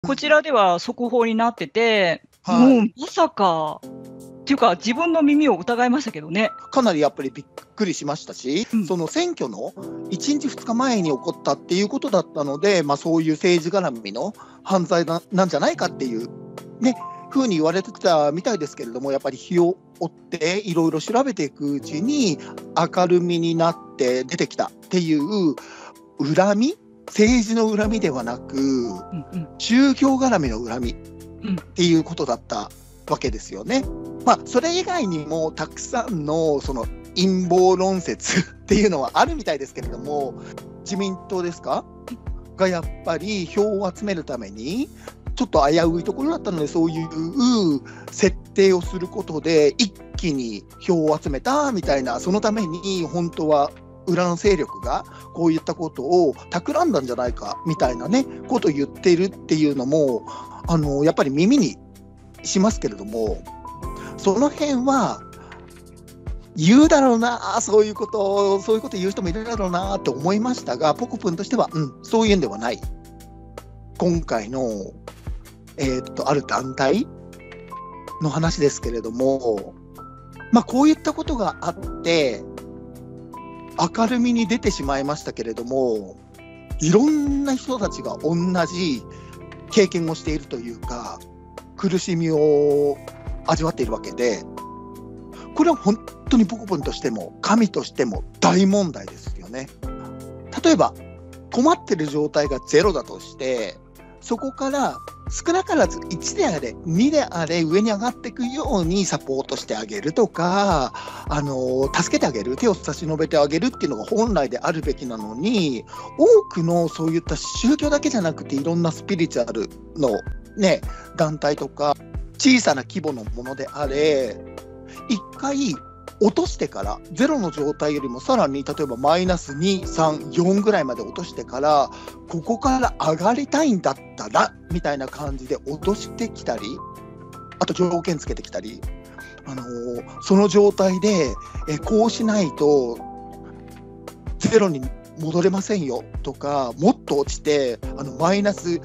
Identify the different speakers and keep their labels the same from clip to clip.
Speaker 1: こちらでは速報になってて、
Speaker 2: はい、
Speaker 1: もうまさかっていうか、自分の耳を疑いましたけどね。
Speaker 2: かなりやっぱりびっくりしましたし、
Speaker 1: うん。
Speaker 2: その選挙の1日2日前に起こったっていうことだったので、そういう政治絡みの犯罪なんじゃないかっていう、ね、ふうに言われてきたみたいですけれども、やっぱり日を追っていろいろ調べていくうちに明るみになって出てきたっていう恨み、政治の恨みではなく
Speaker 1: うんうん。
Speaker 2: 宗教絡みの恨みっ
Speaker 1: うん。
Speaker 2: ていうことだったわけですよね。それ以外にもたくさんのその陰謀論説っていうのはあるみたいですけれども、自民党ですかがやっぱり票を集めるためにちょっと危ういところだったので、そういう設定をすることで一気に票を集めたみたいな、そのために本当は裏の勢力がこういったことを企んだんじゃないかみたいなねことを言っているっていうのもやっぱり耳にしますけれども、その辺は言うだろうな、そういうこと言う人もいるだろうなって思いましたが、ポコプンとしては、そういうんではない。今回の、ある団体の話ですけれども、こういったことがあって明るみに出てしまいましたけれども、いろんな人たちが同じ経験をしているというか、苦しみを味わっているわけで、これは本当にポコポンとしても神としても大問題ですよね。例えば困ってる状態がゼロだとして、そこから少なからず1であれ2であれ上に上がっていくようにサポートしてあげるとか、助けてあげる、手を差し伸べてあげるっていうのが本来であるべきなのに、多くのそういった宗教だけじゃなくていろんなスピリチュアルの、団体とか小さな規模のものであれ、一回落としてから、ゼロの状態よりもさらに例えばマイナス2、3、4ぐらいまで落としてから、ここから上がりたいんだったらみたいな感じで落としてきたり、あと条件つけてきたり、その状態でこうしないとゼロに戻れませんよとか、もっと落ちてマイナス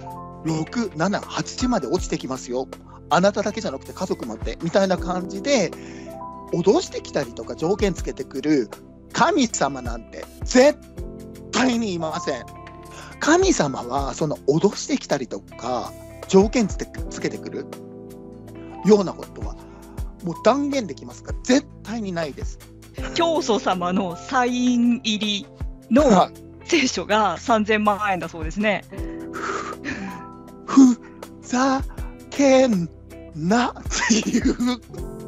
Speaker 2: 6、7、8まで落ちてきますよ、あなただけじゃなくて家族までみたいな感じで脅してきたりとか条件つけてくる神様なんて絶対にいません。神様はその脅してきたりとか条件つけてくるようなことはもう断言できますが絶対にないです。
Speaker 1: 教祖様のサイン入りの聖書が3000万円だそうですね。
Speaker 2: ふざけんなっていう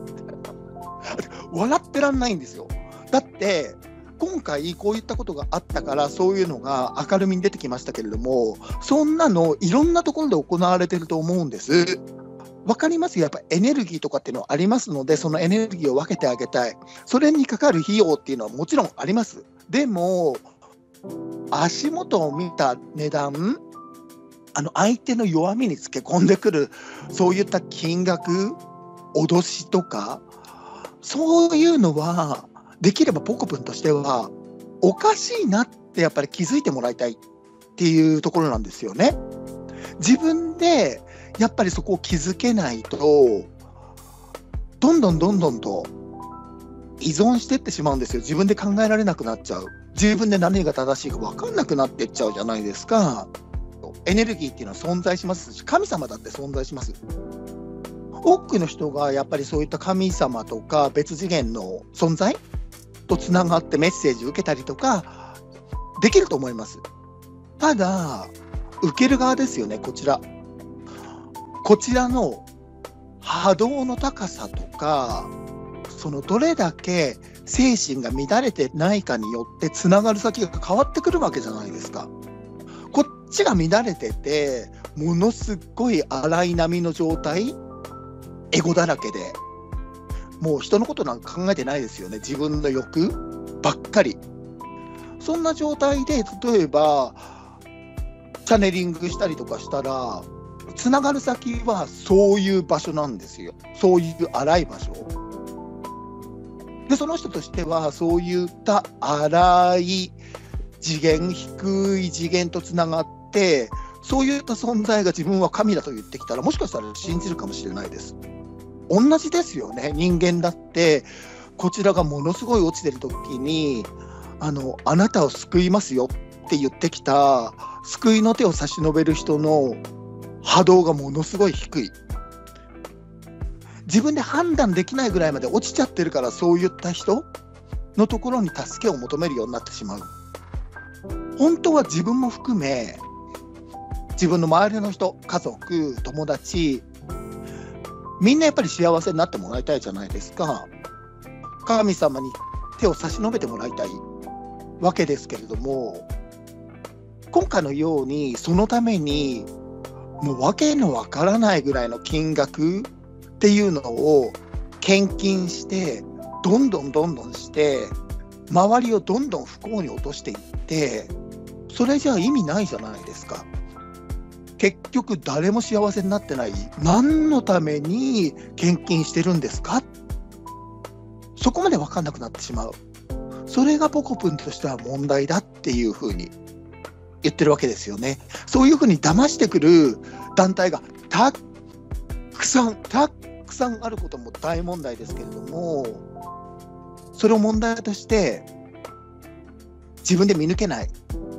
Speaker 2: 笑ってらんないんですよ。だって今回こういったことがあったからそういうのが明るみに出てきましたけれども、そんなのいろんなところで行われてると思うんです。わかります？やっぱエネルギーとかっていうのはありますので、そのエネルギーを分けてあげたい。それにかかる費用っていうのはもちろんあります。でも足元を見た値段、相手の弱みにつけ込んでくるそういった金額、脅しとか、そういうのはできればポコプンとしてはおかしいなってやっぱり気づいてもらいたいっていうところなんですよね。自分でやっぱりそこを気づけないとどんどんと依存していってしまうんですよ。自分で考えられなくなっちゃう。自分で何が正しいか分かんなくなっていっちゃうじゃないですか。エネルギーっていうのは存在しますし、神様だって存在します。多くの人がやっぱりそういった神様とか別次元の存在とつながってメッセージを受けたりとかできると思います。ただ受ける側ですよね。こちらの波動の高さとか、そのどれだけ精神が乱れてないかによってつながる先が変わってくるわけじゃないですか。こっちが乱れててものすごい荒い波の状態、エゴだらけでもう人のことなんか考えてないですよね。自分の欲ばっかり。そんな状態で例えばチャネリングしたりとかしたらつながる先はそういう場所なんですよ。そういう荒い場所で、その人としてはそういった荒い次元、低い次元とつながってそういった存在が自分は神だと言ってきたら、もしかしたら信じるかもしれないです。同じですよね。人間だってこちらがものすごい落ちてる時にあなたを救いますよって言ってきた救いの手を差し伸べる人の波動がものすごい低い。自分で判断できないぐらいまで落ちちゃってるから、そういった人のところに助けを求めるようになってしまう。本当は自分も含め、自分の周りの人、家族、友達、みんなやっぱり幸せになってもらいたいじゃないですか。神様に手を差し伸べてもらいたいわけですけれども、今回のようにそのためにもうわけのわからないぐらいの金額っていうのを献金して、どんどんして周りをどんどん不幸に落としていって、それじゃあ意味ないじゃないですか。結局誰も幸せになってない。何のために献金してるんですか。そこまで分かんなくなってしまう。それがポコプンとしては問題だっていうふうに言ってるわけですよね。そういうふうに騙してくる団体がたくさんあることも大問題ですけれども、それを問題として自分で見抜けない。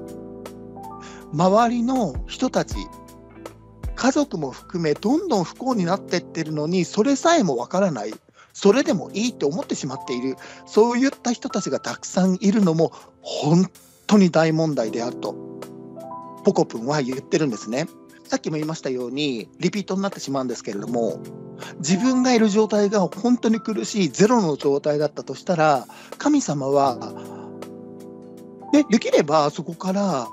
Speaker 2: 周りの人たち、家族も含めどんどん不幸になっていってるのに、それさえもわからない。それでもいいと思ってしまっている。そういった人たちがたくさんいるのも本当に大問題であるとポコプンは言ってるんですね。さっきも言いましたようにリピートになってしまうんですけれども、自分がいる状態が本当に苦しいゼロの状態だったとしたら、神様はできればそこから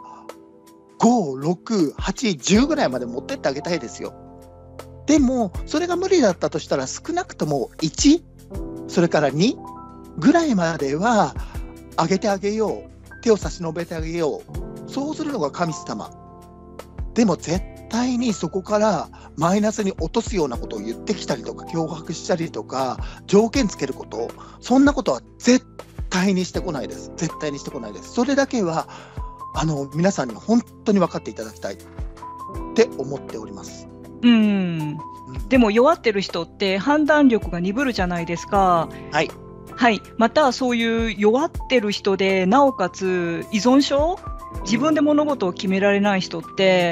Speaker 2: 5、6、8、10ぐらいまで持ってってあげたいですよ。でもそれが無理だったとしたら、少なくとも1、それから2ぐらいまではあげてあげよう。手を差し伸べてあげよう。そうするのが神様。でも絶対にそこからマイナスに落とすようなことを言ってきたりとか、脅迫したりとか、条件つけること、そんなことは絶対にしてこないです。絶対にしてこないです。それだけは皆さんに本当に分かっていただきたいって思っております。
Speaker 1: でも弱ってる人って判断力が鈍るじゃないですか。
Speaker 2: はい、
Speaker 1: はい、またそういう弱ってる人で、なおかつ依存症、自分で物事を決められない人って、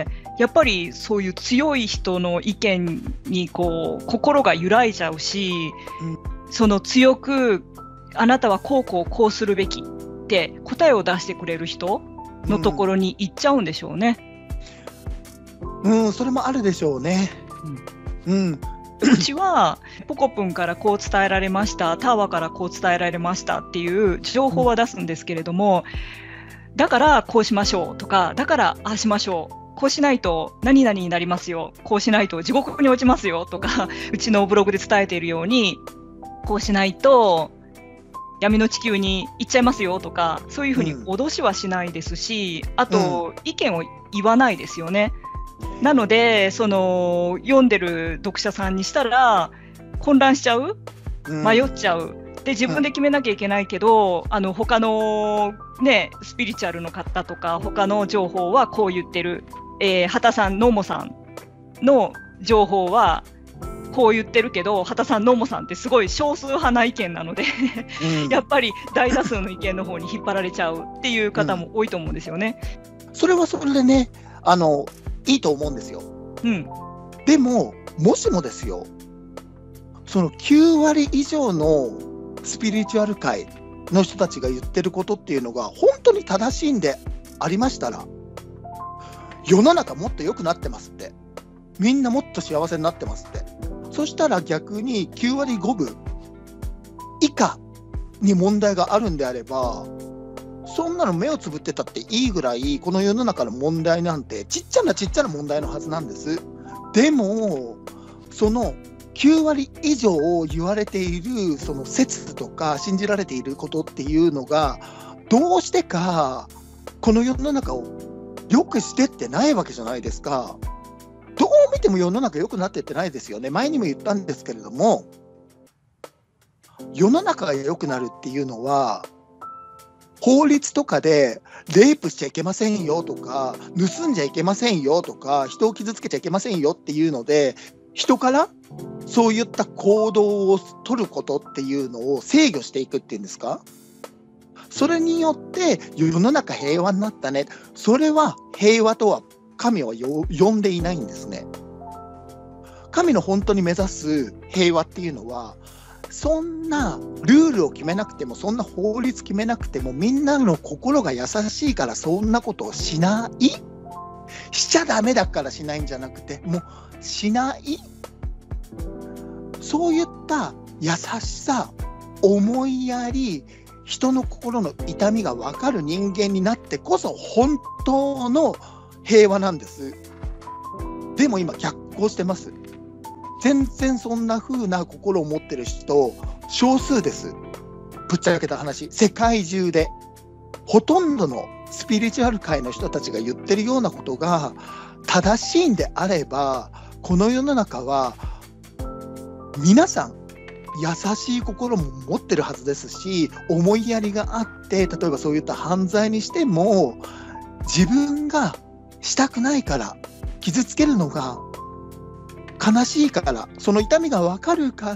Speaker 1: やっぱりそういう強い人の意見に心が揺らいじゃうし、その強くあなたはこうするべきって答えを出してくれる人のところに行っちゃうんでしょうね。
Speaker 2: それもあるでしょうね。
Speaker 1: うちはポコプンからこう伝えられました、タワからこう伝えられましたっていう情報は出すんですけれども、だからこうしましょうとか、だからああしましょう、こうしないと何々になりますよ、こうしないと地獄に落ちますよとか、うちのブログで伝えているように、こうしないと闇の地球に行っちゃいますよとか、そういうふうに脅しはしないですし、あと意見を言わないですよね。なので読んでる読者さんにしたら混乱しちゃう、迷っちゃう。で自分で決めなきゃいけないけど、他のねスピリチュアルの方とか他の情報はこう言ってる、畑さん、野茂さんの情報はこう言ってるけど、畑さん、野茂さんってすごい少数派な意見なのでやっぱり大多数の意見の方に引っ張られちゃうっていう方も多いと思うんですよね。
Speaker 2: それはそれでね、いいと思うんですよ。でももしもですよ、その9割以上のスピリチュアル界の人たちが言ってることっていうのが本当に正しいんでありましたら、世の中もっと良くなってますって、みんなもっと幸せになってますって、そしたら逆に9割5分以下に問題があるんであれば、そんなの目をつぶってたっていいぐらい、この世の中の問題なんてちっちゃな問題のはずなんです。でもその9割以上言われているその説とか信じられていることっていうのが、どうしてかこの世の中を良くしてってないわけじゃないですか。どう見ても世の中良くなってってないですよね。前にも言ったんですけれども、世の中が良くなるっていうのは法律とかでレイプしちゃいけませんよとか、盗んじゃいけませんよとか、人を傷つけちゃいけませんよっていうので、人からそういった行動を取ることっていうのを制御していくっていうんですか。それによって世の中平和になったね。それは平和とは神は呼んでいないんですね。神の本当に目指す平和っていうのは、そんなルールを決めなくても、そんな法律決めなくても、みんなの心が優しいからそんなことをしない、しちゃダメだからしないんじゃなくて、もうしない、そういった優しさ、思いやり、人の心の痛みが分かる人間になってこそ本当の平和なんです。でも今逆行してます。全然そんな風な心を持ってる人少数です。ぶっちゃけた話、世界中でほとんどのスピリチュアル界の人たちが言ってるようなことが正しいんであれば、この世の中は皆さん優しい心も持ってるはずですし、思いやりがあって、例えばそういった犯罪にしても自分がしたくないから、傷つけるのが悲しいから、その痛みが分かるから、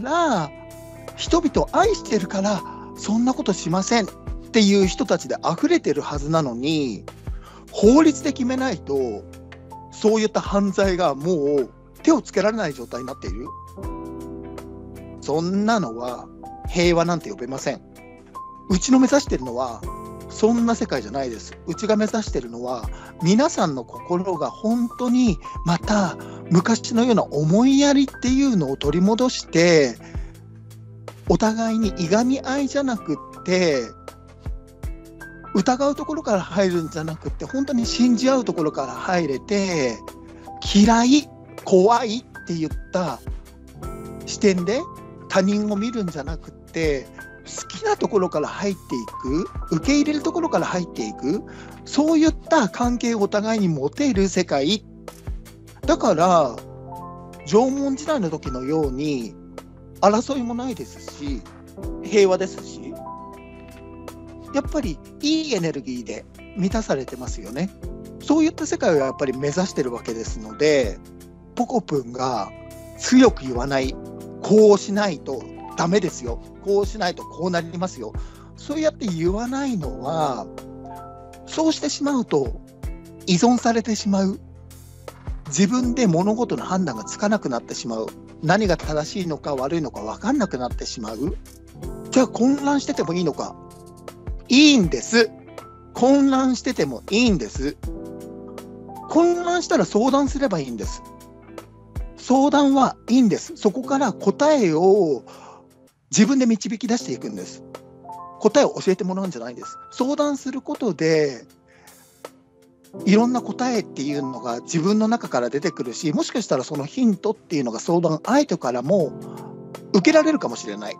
Speaker 2: 人々を愛してるからそんなことしませんっていう人たちで溢れてるはずなのに、法律で決めないとそういった犯罪がもう手をつけられない状態になっている。そんなのは平和なんて呼べません。うちの目指しているのはそんな世界じゃないです。うちが目指しているのは、皆さんの心が本当にまた昔のような思いやりっていうのを取り戻して、お互いにいがみ合いじゃなくって、疑うところから入るんじゃなくって、本当に信じ合うところから入れて、嫌い、怖いって言った視点で他人を見るんじゃなくって、好きなところから入っていく、受け入れるところから入っていく、そういった関係をお互いに持てる世界だから、縄文時代の時のように争いもないですし、平和ですし、やっぱりいいエネルギーで満たされてますよね。そういった世界をやっぱり目指してるわけですので、ポコプンが強く言わない、こうしないとダメですよ、こうしないとこうなりますよ、そうやって言わないのは、そうしてしまうと依存されてしまう、自分で物事の判断がつかなくなってしまう、何が正しいのか悪いのか分かんなくなってしまう。じゃあ混乱しててもいいのか。いいんです。混乱しててもいいんです。混乱したら相談すればいいんです。相談はいいんです。そこから答えを自分で導き出していくんです。答えを教えてもらうんじゃないんです。相談することでいろんな答えっていうのが自分の中から出てくるし、もしかしたらそのヒントっていうのが相談相手からも受けられるかもしれない。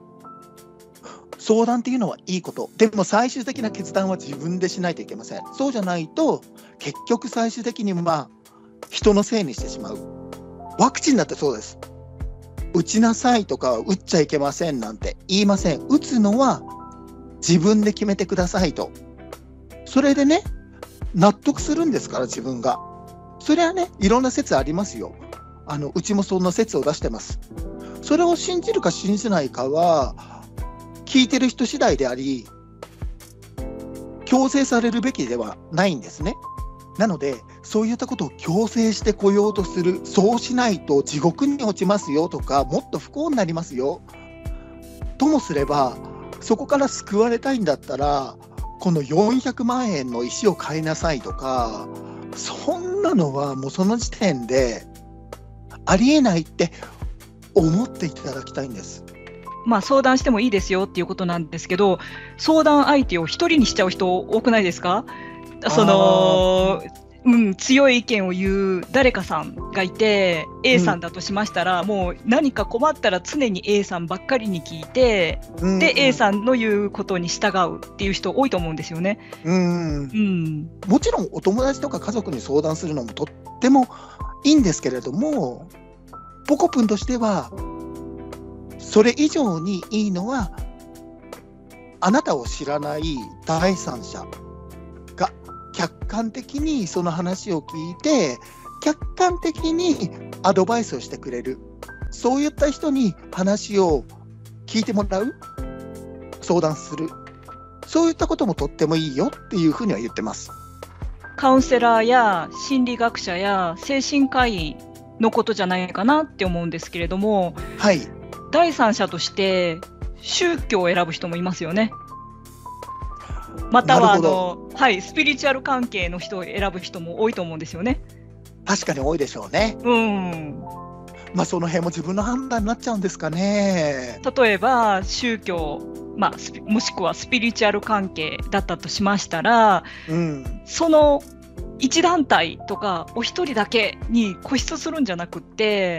Speaker 2: 相談っていうのはいいこと。でも最終的な決断は自分でしないといけません。そうじゃないと結局最終的に人のせいにしてしまう。ワクチンだってそうです。打ちなさいとか打っちゃいけませんなんて言いません。打つのは自分で決めてくださいと。それでね、納得するんですから、自分が。それはね、いろんな説ありますよ。うちもそんな説を出してます。それを信じるか信じないかは聞いてる人次第であり、強制されるべきではないんですね。なのでそういったことを強制してこようとする、そうしないと地獄に落ちますよとか、もっと不幸になりますよともすれば、そこから救われたいんだったらこの400万円の石を買いなさいとか、そんなのはもうその時点でありえないって思っていただきたいんです。
Speaker 1: 相談してもいいですよっていうことなんですけど、相談相手を一人にしちゃう人多くないですか？強い意見を言う誰かさんがいて A さんだとしましたら、もう何か困ったら常に A さんばっかりに聞いて、で A さんの言うことに従うっていう人多いと思うんですよね。
Speaker 2: もちろんお友達とか家族に相談するのもとってもいいんですけれども、ポコプンとしてはそれ以上にいいのはあなたを知らない第三者が客観的にその話を聞いて、客観的にアドバイスをしてくれる、そういった人に話を聞いてもらう、相談する、そういったこともとってもいいよっていうふうには言ってます。
Speaker 1: カウンセラーや心理学者や精神科医のことじゃないかなって思うんですけれども、
Speaker 2: はい、
Speaker 1: 第三者として宗教を選ぶ人もいますよね。またははい、スピリチュアル関係の人を選ぶ人も多いと思うんですよね。
Speaker 2: 確かに多いでしょうね。まあその辺も自分の判断になっちゃうんですかね。
Speaker 1: 例えば宗教、もしくはスピリチュアル関係だったとしましたら、その一団体とかお一人だけに固執するんじゃなくって、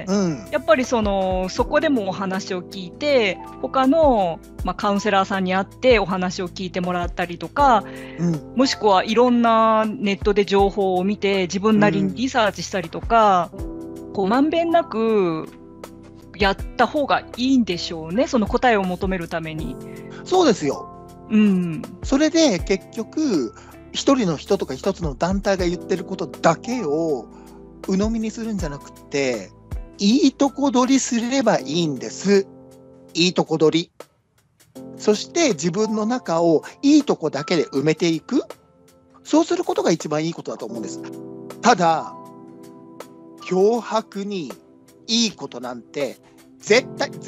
Speaker 1: やっぱりそこでもお話を聞いて、他の、カウンセラーさんに会ってお話を聞いてもらったりとか、もしくはいろんなネットで情報を見て自分なりにリサーチしたりとか、こうまんべんなくやった方がいいんでしょうね、その答えを求めるために。
Speaker 2: そうですよ。それで結局一人の人とか一つの団体が言ってることだけを鵜呑みにするんじゃなくて、いいとこ取りすればいいんです。いいとこ取り。そして自分の中をいいとこだけで埋めていく。そうすることが一番いいことだと思うんです。ただ、脅迫にいいことなんて絶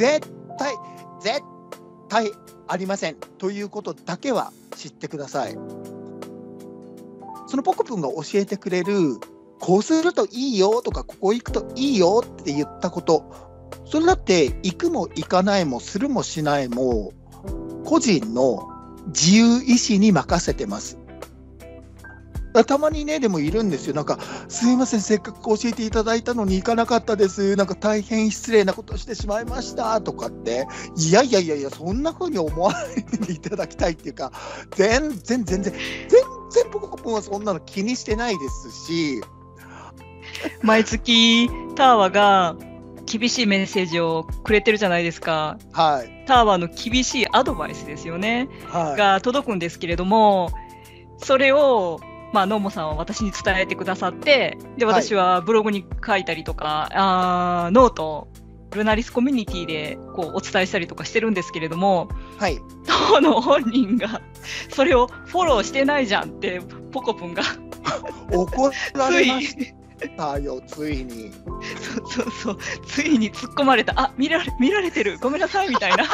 Speaker 2: 対ありませんということだけは知ってください。そのポコプンが教えてくれる、こうするといいよとか、ここ行くといいよって言ったこと、それだって行くも行かないもするもしないも個人の自由意志に任せてます。たまにね、でもいるんですよ。なんか、すいません、せっかく教えていただいたのに行かなかったです。なんか大変失礼なことしてしまいましたとかって。いや、そんな風に思わないでいただきたいっていうか、全然ポコポンはそんなの気にしてないですし。
Speaker 1: 毎月、ターワが厳しいメッセージをくれてるじゃないですか。
Speaker 2: はい。
Speaker 1: ターワの厳しいアドバイスですよね。が届くんですけれども、それを、ノーモさんは私に伝えてくださって、で、私はブログに書いたりとか、ノート、ルナリスコミュニティでこうお伝えしたりとかしてるんですけれども、当の本人がそれをフォローしてないじゃんってポコプンが
Speaker 2: 怒られましたよ、ついに。
Speaker 1: そう、ついに突っ込まれた。見られてる、ごめんなさいみたいな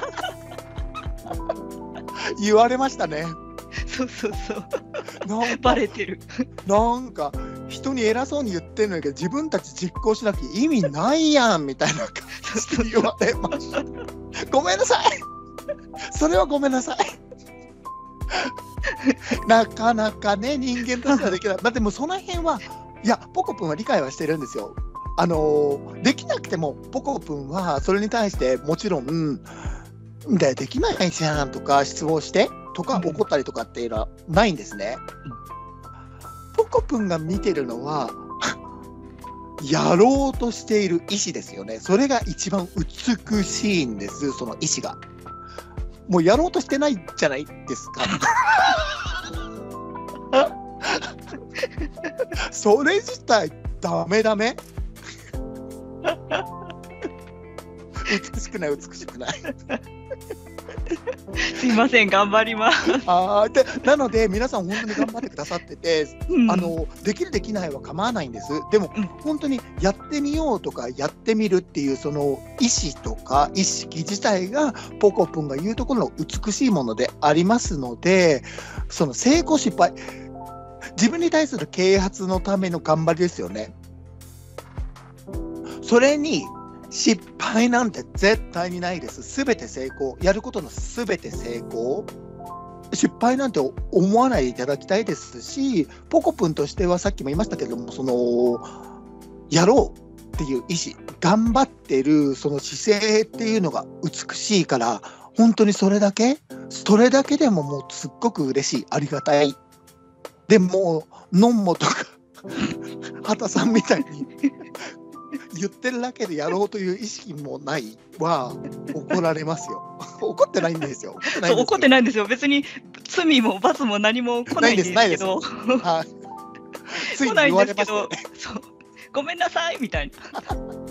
Speaker 2: 言われましたね。
Speaker 1: そうバレてる。
Speaker 2: なんか人に偉そうに言ってるんだけど、自分たち実行しなきゃ意味ないやんみたいな感じで言われました。ごめんなさい。それはごめんなさい。なかなかね、人間としてはできない。でもその辺は、いや、ポコプンは理解はしてるんですよ。できなくてもポコプンはそれに対してもちろん、できないじゃんとか失望してとか怒ったりとかっていうのはないんですね。ポコプンが見てるのはやろうとしている意志ですよね。それが一番美しいんです、その意志が。もうやろうとしてないじゃないですか。それ自体ダメ美しくない
Speaker 1: すいません、頑張ります。
Speaker 2: なので皆さん本当に頑張ってくださってて、できるできないは構わないんです。でも、本当にやってみようとかやってみるっていうその意思とか意識自体がポコプンが言うところの美しいものでありますので、その成功失敗、自分に対する啓発のための頑張りですよね。それに失敗なんて絶対にないです。すべて成功。やることのすべて成功。失敗なんて思わないでいただきたいですし、ポコプンとしてはさっきも言いましたけども、やろうっていう意思、頑張ってるその姿勢っていうのが美しいから、本当にそれだけでももうすっごく嬉しい、ありがたい。でも、ノンモとか畑さんみたいに言ってるだけでやろうという意識もないは怒られますよ。 怒ってないんですよ。
Speaker 1: そう怒ってないんですよ。別に罪も罰も何も来ないんですけど、
Speaker 2: はい、ついに
Speaker 1: 来ない
Speaker 2: 言われました
Speaker 1: んですけど、そうごめんなさいみたいな。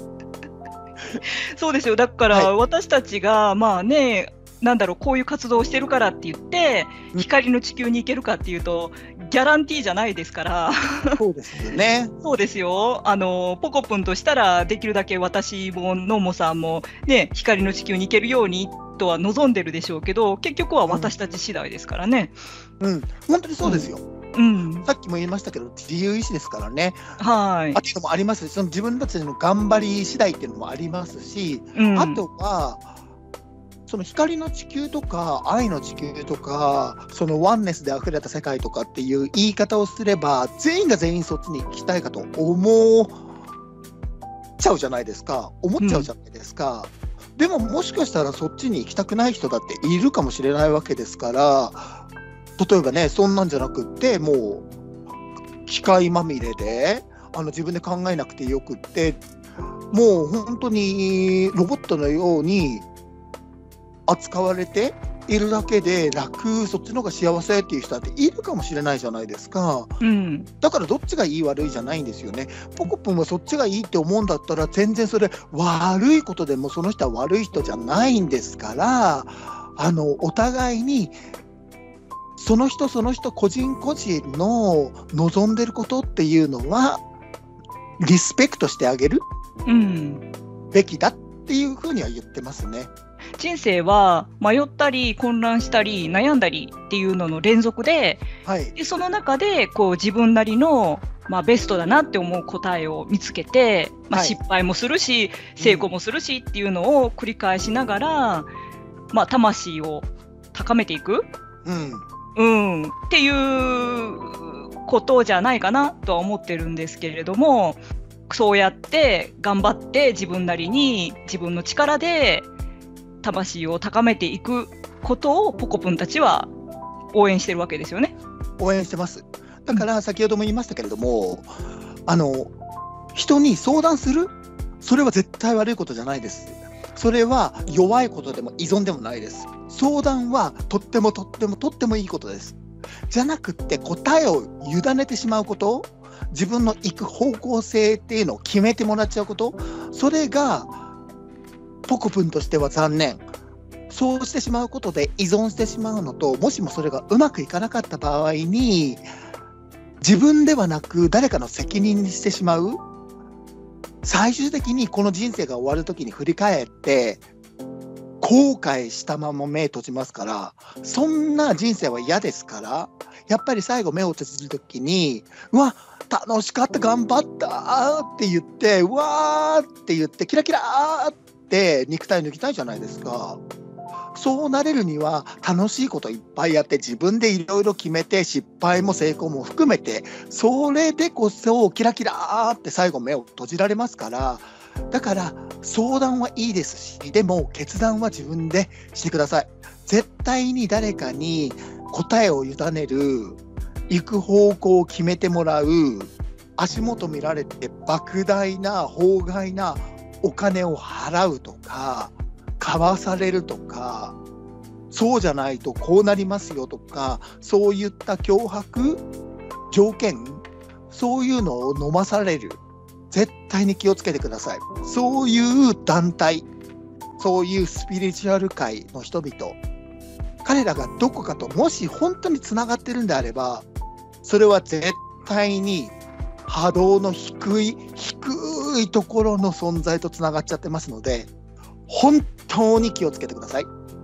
Speaker 1: そうですよ。だから私たちがまあね、なんだろう、こういう活動をしてるからって言って光の地球に行けるかっていうとギャランティーじゃないですから。
Speaker 2: そうですよね。
Speaker 1: そうですよ。ポコプンとしたらできるだけ私もノモさんもね、光の地球に行けるようにとは望んでるでしょうけど、結局は私たち次第ですからね。
Speaker 2: 本当にそうですよ。さっきも言いましたけど、自由意志ですからね。
Speaker 1: はい。
Speaker 2: っていうのもありますし、その自分たちの頑張り次第っていうのもありますし、あとはその光の地球とか愛の地球とか、そのワンネスで溢れた世界とかっていう言い方をすれば、全員が全員そっちに行きたいかと思っちゃうじゃないですか。でももしかしたらそっちに行きたくない人だっているかもしれないわけですから、例えばね、そんなんじゃなくってもう機械まみれで自分で考えなくてよくって、もう本当にロボットのように扱われているだけで楽、そっちの方が幸せっていう人だっているかもしれないじゃないですか。だからどっちがいい悪いじゃないんですよね。ポコプンはそっちがいいって思うんだったら全然それ悪いことでも、その人は悪い人じゃないんですから、お互いにその人個人個人の望んでることっていうのはリスペクトしてあげるべきだっていうふうには言ってますね。
Speaker 1: 人生は迷ったり混乱したり悩んだりっていうのの連続で、でその中でこう自分なりの、ベストだなって思う答えを見つけて、失敗もするし成功もするしっていうのを繰り返しながら、魂を高めていく、っていうことじゃないかなとは思ってるんですけれども、そうやって頑張って自分なりに自分の力で魂を高めていくことをポコプンたちは応援してるわけですよね。
Speaker 2: 応援してます。だから先ほども言いましたけれども、人に相談する、それは絶対悪いことじゃないです。それは弱いことでも依存でもないです。相談はとってもいいことです。じゃなくって答えを委ねてしまうこと、自分の行く方向性っていうのを決めてもらっちゃうこと、それがポコプンとしては残念。そうしてしまうことで依存してしまうのと、もしもそれがうまくいかなかった場合に自分ではなく誰かの責任にしてしまう。最終的にこの人生が終わる時に振り返って後悔したまま目閉じますから、そんな人生は嫌ですから、やっぱり最後目を閉じる時に、うわ楽しかった頑張ったって言って、うわーって言ってキラキラーって肉体抜きたいじゃないですか。そうなれるには楽しいこといっぱいやって、自分でいろいろ決めて、失敗も成功も含めて、それでこそキラキラーって最後目を閉じられますから。だから相談はいいですし、でも決断は自分でしてください。絶対に誰かに答えを委ねる、行く方向を決めてもらう、足元見られて莫大な法外なお金を払うとか買わされるとか、そうじゃないとこうなりますよとか、そういった脅迫条件、そういうのを飲まされる、絶対に気をつけてください。そういう団体、そういうスピリチュアル界の人々、彼らがどこかともし本当につながってるんであれば、それは絶対に波動の低いところの存在とつながっちゃってますので、本当に気をつけてください。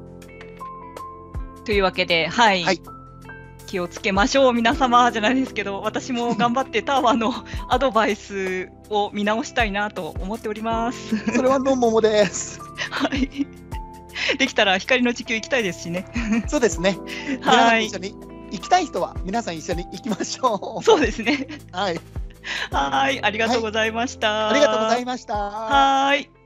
Speaker 1: というわけで、気をつけましょう皆様じゃないですけど、私も頑張ってタワーのアドバイスを見直したいなと思っております。
Speaker 2: それはのももです。
Speaker 1: できたら光の地球行きたいですしね。
Speaker 2: そうですね。皆さん一緒に行きたい人は皆さん一緒に行きましょう。
Speaker 1: そうですね。
Speaker 2: はい。
Speaker 1: ありがとうございました。
Speaker 2: ありがとうございました。